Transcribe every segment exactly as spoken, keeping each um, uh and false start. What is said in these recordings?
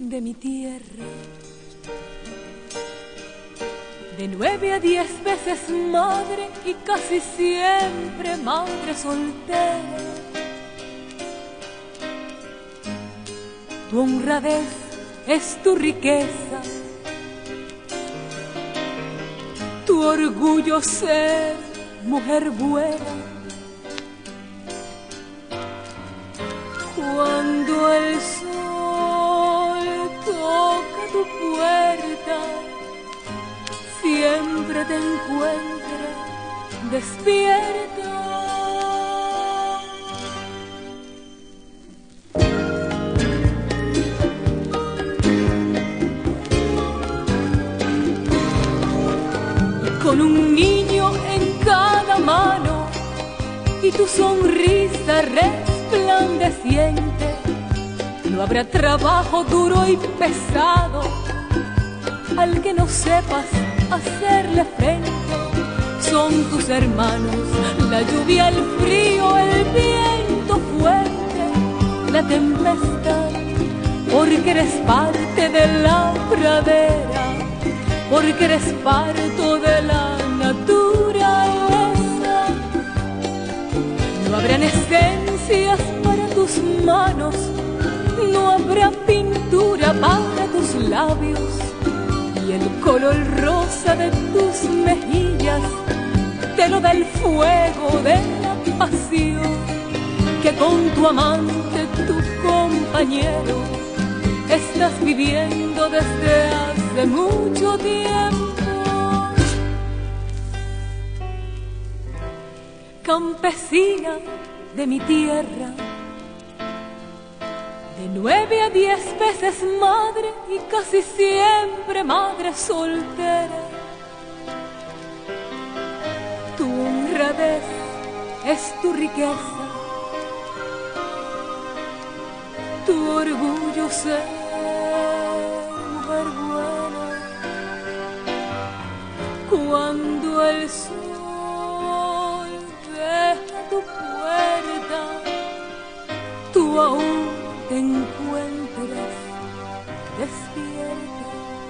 de mi tierra. De nueve a diez veces madre y casi siempre madre soltera. Tu honradez es tu riqueza, tu orgullo ser mujer buena. Cuando el sol toca tu puerta, siempre te encuentra despierta. Con un niño en cada mano y tu sonrisa resplandeciente, no habrá trabajo duro y pesado al que no sepas hacerle frente. Son tus hermanos la lluvia, el frío, el viento fuerte, la tempestad, porque eres parte de la pradera, porque eres parto de la naturaleza. No habrán esencias para tus manos, no habrá pintura para tus labios, y el color rosa de tus mejillas te lo da el fuego de la pasión que con tu amante, tu compañero, estás viviendo desde hace mucho tiempo. Campesina de mi tierra, de nueve a diez veces madre y casi siempre madre soltera. Tu honradez es tu riqueza, tu orgullo ser mujer buena. Cuando el sol deja tu puerta, tú aún te encuentras despierta.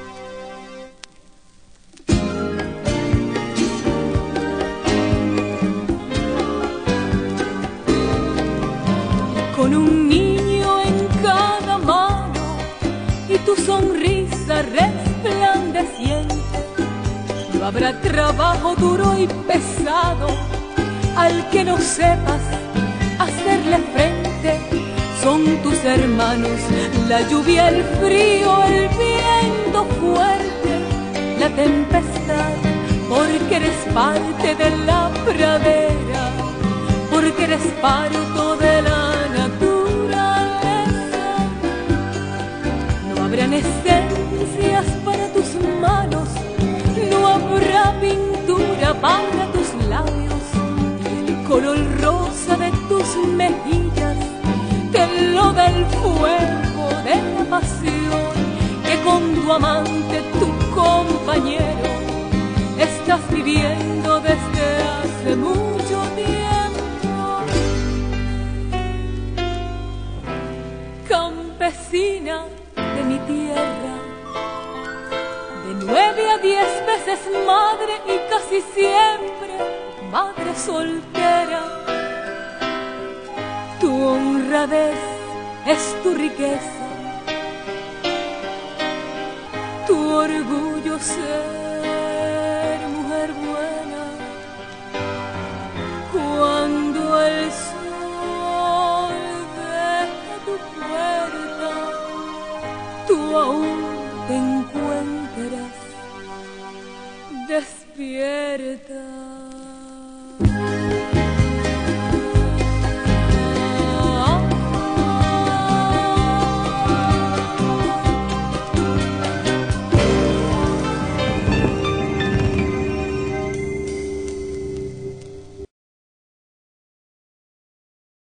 Con un niño en cada mano y tu sonrisa resplandeciente, no habrá trabajo duro y pesado al que no sepas hacerle frente. Son tus hermanos la lluvia, el frío, el viento fuerte, la tempestad, porque eres parte de la pradera, porque eres parto de la naturaleza. No habrán esencias para tus manos, no habrá pintura para tus labios, y el color rosa de tus mejillas te lo da el fuego de la pasión que con tu amante, tu compañero, estás viviendo desde hace mucho tiempo. Campesina de mi tierra, de nueve a diez veces madre y casi siempre madre soltera. Tu honradez es tu riqueza, tu orgullo ser mujer buena. Cuando el sol deja tu puerta, tú aún te encuentras despierta.